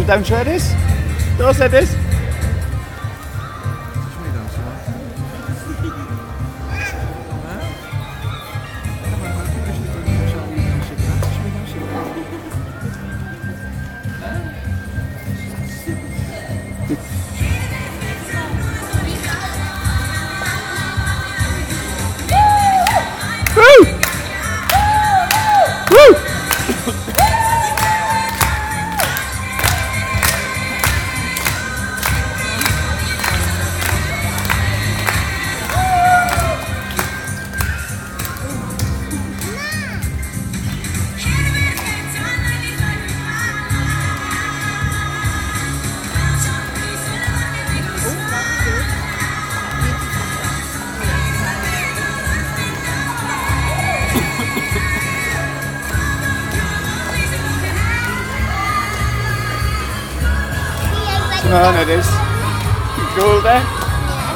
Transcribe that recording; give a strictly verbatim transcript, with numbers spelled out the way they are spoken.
Should we dance to Edys? Go on, Edys. Come on, Edys. Cool there.